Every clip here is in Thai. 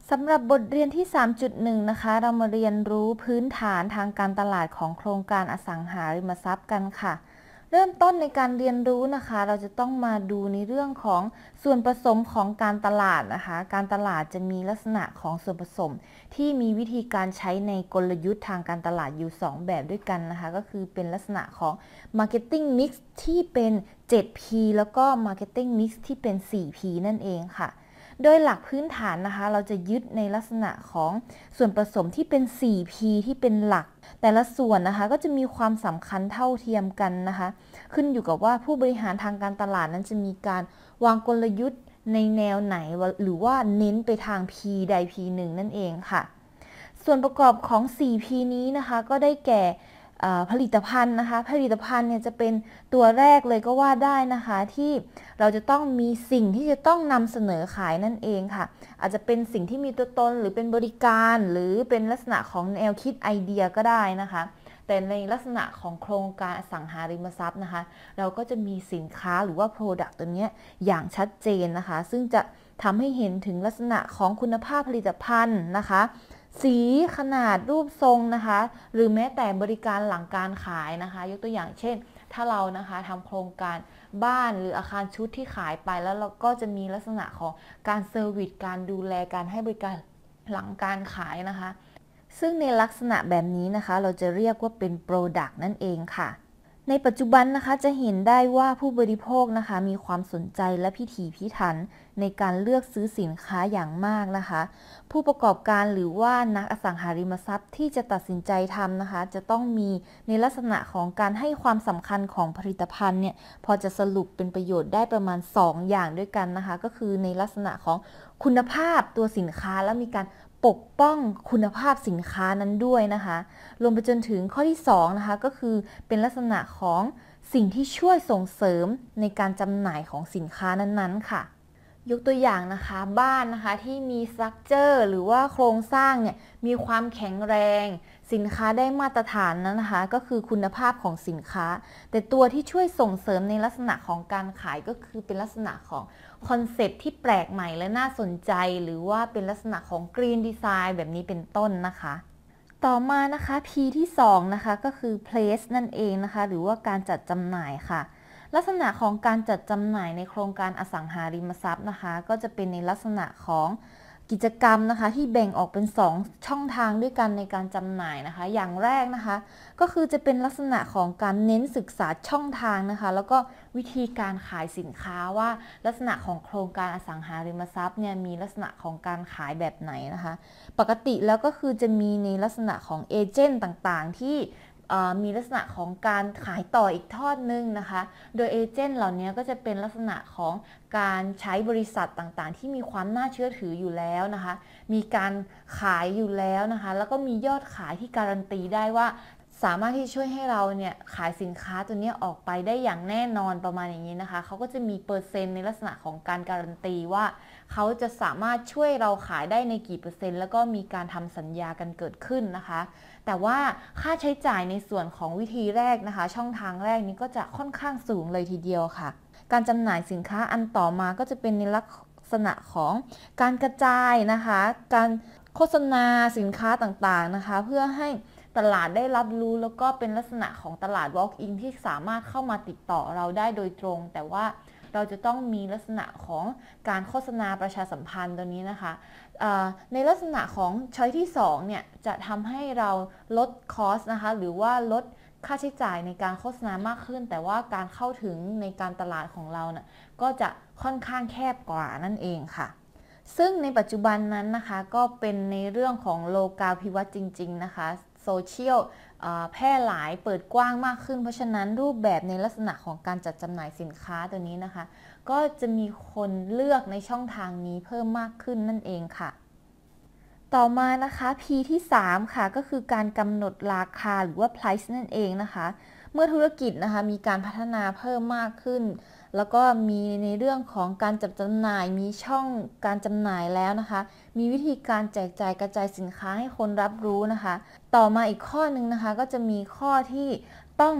สำหรับบทเรียนที่ 3.1 นะคะเรามาเรียนรู้พื้นฐานทางการตลาดของโครงการอสังหาริมทรัพย์กันค่ะเริ่มต้นในการเรียนรู้นะคะเราจะต้องมาดูในเรื่องของส่วนผสมของการตลาดนะคะการตลาดจะมีลักษณะของส่วนผสมที่มีวิธีการใช้ในกลยุทธ์ทางการตลาดอยู่2แบบด้วยกันนะคะก็คือเป็นลักษณะของ Marketing Mix ที่เป็น 7P แล้วก็ Marketing Mix ที่เป็น 4P นั่นเองค่ะโดยหลักพื้นฐานนะคะเราจะยึดในลักษณะของส่วนผสมที่เป็น 4P ที่เป็นหลักแต่ละส่วนนะคะก็จะมีความสำคัญเท่าเทียมกันนะคะขึ้นอยู่กับว่าผู้บริหารทางการตลาดนั้นจะมีการวางกลยุทธ์ในแนวไหนหรือว่าเน้นไปทาง P ใด P หนึ่งนั่นเองค่ะส่วนประกอบของ 4P นี้นะคะก็ได้แก่ผลิตภัณฑ์นะคะผลิตภัณฑ์เนี่ยจะเป็นตัวแรกเลยก็ว่าได้นะคะที่เราจะต้องมีสิ่งที่จะต้องนำเสนอขายนั่นเองค่ะอาจจะเป็นสิ่งที่มีตัวตนหรือเป็นบริการหรือเป็นลักษณะของแนวคิดไอเดียก็ได้นะคะแต่ในลักษณะของโครงการอสังหาริมทรัพย์นะคะเราก็จะมีสินค้าหรือว่า Product ตัวนี้อย่างชัดเจนนะคะซึ่งจะทำให้เห็นถึงลักษณะของคุณภาพผลิตภัณฑ์นะคะสีขนาดรูปทรงนะคะหรือแม้แต่บริการหลังการขายนะคะยกตัวอย่างเช่นถ้าเรานะคะทำโครงการบ้านหรืออาคารชุดที่ขายไปแล้วเราก็จะมีลักษณะของการเซอร์วิสการดูแลการให้บริการหลังการขายนะคะซึ่งในลักษณะแบบนี้นะคะเราจะเรียกว่าเป็น Product นั่นเองค่ะในปัจจุบันนะคะจะเห็นได้ว่าผู้บริโภคนะคะมีความสนใจและพิถีพิถันในการเลือกซื้อสินค้าอย่างมากนะคะผู้ประกอบการหรือว่านักอสังหาริมทรัพย์ที่จะตัดสินใจทำนะคะจะต้องมีในลักษณะของการให้ความสำคัญของผลิตภัณฑ์เนี่ยพอจะสรุปเป็นประโยชน์ได้ประมาณ2อย่างด้วยกันนะคะก็คือในลักษณะของคุณภาพตัวสินค้าและมีการปกป้องคุณภาพสินค้านั้นด้วยนะคะรวมไปจนถึงข้อที่2นะคะก็คือเป็นลักษณะของสิ่งที่ช่วยส่งเสริมในการจำหน่ายของสินค้านั้นๆค่ะยกตัวอย่างนะคะบ้านนะคะที่มีสตรัคเจอร์หรือว่าโครงสร้างเนี่ยมีความแข็งแรงสินค้าได้มาตรฐานนั้นนะคะก็คือคุณภาพของสินค้าแต่ตัวที่ช่วยส่งเสริมในลักษณะของการขายก็คือเป็นลักษณะของคอนเซ็ปต์ที่แปลกใหม่และน่าสนใจหรือว่าเป็นลักษณะของกรีนดีไซน์แบบนี้เป็นต้นนะคะต่อมานะคะ P ที่2นะคะก็คือ place นั่นเองนะคะหรือว่าการจัดจำหน่ายค่ะลักษณะของการจัดจำหน่ายในโครงการอสังหาริมทรัพย์นะคะก็จะเป็นในลักษณะของกิจกรรมนะคะที่แบ่งออกเป็น2ช่องทางด้วยกันในการจำหน่ายนะคะอย่างแรกนะคะก็คือจะเป็นลักษณะของการเน้นศึกษาช่องทางนะคะแล้วก็วิธีการขายสินค้าว่าลักษณะของโครงการอสังหาริมทรัพย์เนี่ยมีลักษณะของการขายแบบไหนนะคะปกติแล้วก็คือจะมีในลักษณะของเอเจนต์ต่างๆที่มีลักษณะของการขายต่ออีกทอดนึงนะคะโดยเอเจนต์เหล่านี้ก็จะเป็นลักษณะของการใช้บริษัทต่างๆที่มีความน่าเชื่อถืออยู่แล้วนะคะมีการขายอยู่แล้วนะคะแล้วก็มียอดขายที่การันตีได้ว่าสามารถที่ช่วยให้เราเนี่ยขายสินค้าตัวนี้ออกไปได้อย่างแน่นอนประมาณอย่างนี้นะคะเขาก็จะมีเปอร์เซ็นต์ในลักษณะของการการันตีว่าเขาจะสามารถช่วยเราขายได้ในกี่เปอร์เซ็นต์แล้วก็มีการทำสัญญากันเกิดขึ้นนะคะแต่ว่าค่าใช้จ่ายในส่วนของวิธีแรกนะคะช่องทางแรกนี้ก็จะค่อนข้างสูงเลยทีเดียวค่ะการจำหน่ายสินค้าอันต่อมาก็จะเป็นในลักษณะของการกระจายนะคะการโฆษณาสินค้าต่างๆนะคะเพื่อให้ตลาดได้รับรู้แล้วก็เป็นลักษณะของตลาด walk-in ที่สามารถเข้ามาติดต่อเราได้โดยตรงแต่ว่าเราจะต้องมีลักษณะของการโฆษณาประชาสัมพันธ์ตัวนี้นะคะในลักษณะของช้อยที่2เนี่ยจะทำให้เราลดคอสนะคะหรือว่าลดค่าใช้จ่ายในการโฆษณามากขึ้นแต่ว่าการเข้าถึงในการตลาดของเราเนี่ยก็จะค่อนข้างแคบกว่านั่นเองค่ะซึ่งในปัจจุบันนั้นนะคะก็เป็นในเรื่องของโลกาภิวัตน์จริงๆนะคะโซเชียลแพร่หลายเปิดกว้างมากขึ้นเพราะฉะนั้นรูปแบบในลักษณะของการจัดจำหน่ายสินค้าตัวนี้นะคะก็จะมีคนเลือกในช่องทางนี้เพิ่มมากขึ้นนั่นเองค่ะต่อมานะคะ P ที่3ค่ะก็คือการกำหนดราคาหรือว่า price นั่นเองนะคะเมื่อธุรกิจนะคะมีการพัฒนาเพิ่มมากขึ้นแล้วก็มีในเรื่องของการจัดจำหน่ายมีช่องการจำหน่ายแล้วนะคะมีวิธีการแจกจ่ายกระจายสินค้าให้คนรับรู้นะคะต่อมาอีกข้อนึงนะคะก็จะมีข้อที่ต้อง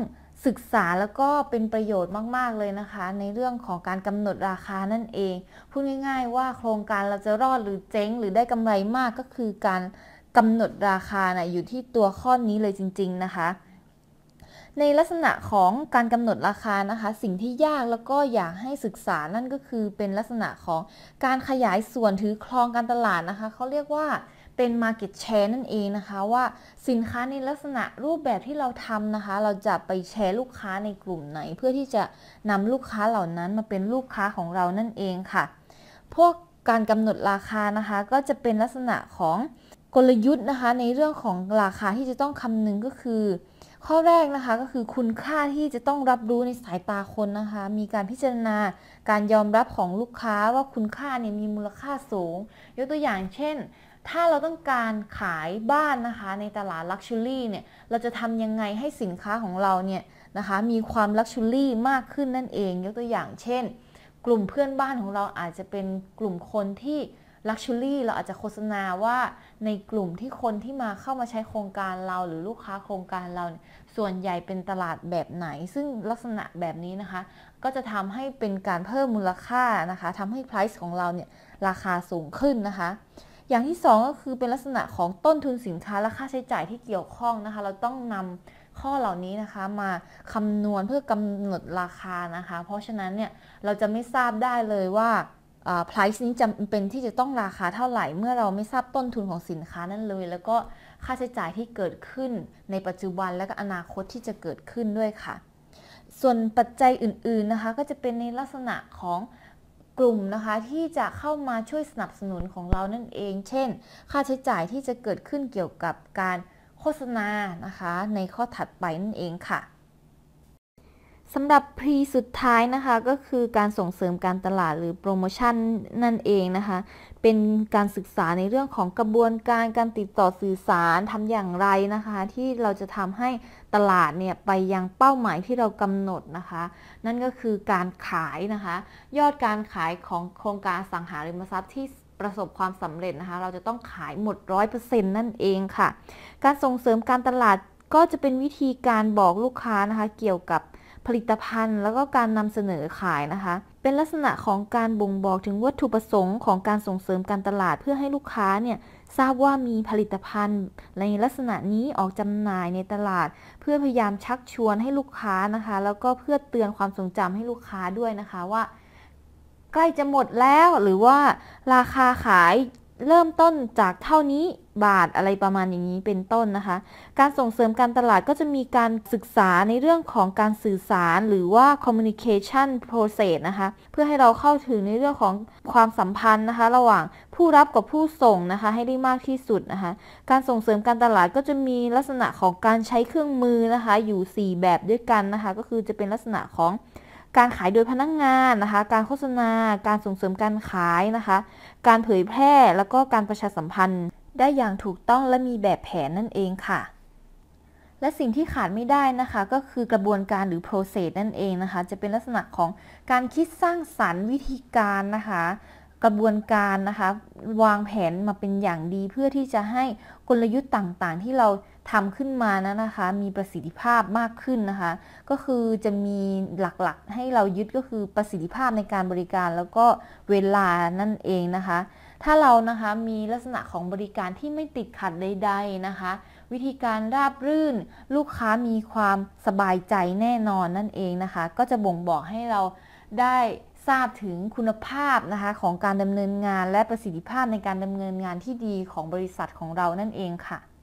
ศึกษาแล้วก็เป็นประโยชน์มากๆเลยนะคะในเรื่องของการกำหนดราคานั่นเองพูดง่ายๆว่าโครงการเราจะรอดหรือเจ๊งหรือได้กำไรมากก็คือการกำหนดราคาอยู่ที่ตัวข้อนี้เลยจริงๆนะคะในลักษณะของการกำหนดราคานะคะสิ่งที่ยากแล้วก็อยากให้ศึกษานั่นก็คือเป็นลักษณะของการขยายส่วนถือครองการตลาดนะคะเขาเรียกว่าเป็น market share นั่นเองนะคะว่าสินค้าในลักษณะรูปแบบที่เราทำนะคะเราจะไปแชร์ลูกค้าในกลุ่มไหนเพื่อที่จะนำลูกค้าเหล่านั้นมาเป็นลูกค้าของเรานั่นเองค่ะพวกการกำหนดราคานะคะก็จะเป็นลักษณะของกลยุทธ์นะคะในเรื่องของราคาที่จะต้องคำนึงก็คือข้อแรกนะคะก็คือคุณค่าที่จะต้องรับรู้ในสายตาคนนะคะมีการพิจารณาการยอมรับของลูกค้าว่าคุณค่าเนี่ยมีมูลค่าสูงยกตัวอย่างเช่นถ้าเราต้องการขายบ้านนะคะในตลาดลักชัวรี่เนี่ยเราจะทำยังไงให้สินค้าของเราเนี่ยนะคะมีความลักชัวรี่มากขึ้นนั่นเองยกตัวอย่างเช่นกลุ่มเพื่อนบ้านของเราอาจจะเป็นกลุ่มคนที่ลักชัวรี่เราอาจจะโฆษณาว่าในกลุ่มที่คนที่มาเข้ามาใช้โครงการเราหรือลูกค้าโครงการเราส่วนใหญ่เป็นตลาดแบบไหนซึ่งลักษณะแบบนี้นะคะก็จะทำให้เป็นการเพิ่มมูลค่านะคะทำให้ price ของเราเนี่ยราคาสูงขึ้นนะคะอย่างที่สองก็คือเป็นลักษณะของต้นทุนสินค้าและค่าใช้จ่ายที่เกี่ยวข้องนะคะเราต้องนำข้อเหล่านี้นะคะมาคำนวณเพื่อกำหนดราคานะคะเพราะฉะนั้นเนี่ยเราจะไม่ทราบได้เลยว่าprice นี้จำเป็นที่จะต้องราคาเท่าไหร่เมื่อเราไม่ทราบต้นทุนของสินค้านั้นเลยแล้วก็ค่าใช้จ่ายที่เกิดขึ้นในปัจจุบันและก็อนาคตที่จะเกิดขึ้นด้วยค่ะส่วนปัจจัยอื่นๆนะคะก็จะเป็นในลักษณะของกลุ่มนะคะที่จะเข้ามาช่วยสนับสนุนของเรานั่นเองเช่นค่าใช้จ่ายที่จะเกิดขึ้นเกี่ยวกับการโฆษณานะคะในข้อถัดไปนั่นเองค่ะสำหรับ Pre สุดท้ายนะคะก็คือการส่งเสริมการตลาดหรือโปรโมชั่นนั่นเองนะคะเป็นการศึกษาในเรื่องของกระบวนการติดต่อสื่อสารทำอย่างไรนะคะที่เราจะทำให้ตลาดเนี่ยไปยังเป้าหมายที่เรากำหนดนะคะนั่นก็คือการขายนะคะยอดการขายของโครงการอสังหาริมทรัพย์ที่ประสบความสำเร็จนะคะเราจะต้องขายหมด 100% นั่นเองค่ะการส่งเสริมการตลาดก็จะเป็นวิธีการบอกลูกค้านะคะเกี่ยวกับผลิตภัณฑ์แล้วก็การนำเสนอขายนะคะเป็นลักษณะของการบ่งบอกถึงวัตถุประสงค์ของการส่งเสริมการตลาดเพื่อให้ลูกค้าเนี่ยทราบว่ามีผลิตภัณฑ์ในลักษณะนี้ออกจำหน่ายในตลาดเพื่อพยายามชักชวนให้ลูกค้านะคะแล้วก็เพื่อเตือนความทรงจำให้ลูกค้าด้วยนะคะว่าใกล้จะหมดแล้วหรือว่าราคาขายเริ่มต้นจากเท่านี้บาทอะไรประมาณอย่างนี้เป็นต้นนะคะการส่งเสริมการตลาดก็จะมีการศึกษาในเรื่องของการสื่อสารหรือว่า communication process นะคะเพื่อให้เราเข้าถึงในเรื่องของความสัมพันธ์นะคะระหว่างผู้รับกับผู้ส่งนะคะให้ได้มากที่สุดนะคะการส่งเสริมการตลาดก็จะมีลักษณะของการใช้เครื่องมือนะคะอยู่4แบบด้วยกันนะคะก็คือจะเป็นลักษณะของการขายโดยพนักงานนะคะการโฆษณาการส่งเสริมการขายนะคะการเผยแพร่แล้วก็การประชาสัมพันธ์ได้อย่างถูกต้องและมีแบบแผนนั่นเองค่ะและสิ่งที่ขาดไม่ได้นะคะก็คือกระบวนการหรือ process นั่นเองนะคะจะเป็นลักษณะของการคิดสร้างสรรค์วิธีการนะคะกระบวนการนะคะวางแผนมาเป็นอย่างดีเพื่อที่จะให้กลยุทธ์ต่างๆที่เราทำขึ้นมานะคะมีประสิทธิภาพมากขึ้นนะคะก็คือจะมีหลักๆให้เรายึดก็คือประสิทธิภาพในการบริการแล้วก็เวลานั่นเองนะคะถ้าเรานะคะมีลักษณะของบริการที่ไม่ติดขัดใดๆนะคะวิธีการราบรื่นลูกค้ามีความสบายใจแน่นอนนั่นเองนะคะก็จะบ่งบอกให้เราได้ทราบถึงคุณภาพนะคะของการดำเนินงานและประสิทธิภาพในการดำเนินงานที่ดีของบริษัทของเรานั่นเองค่ะ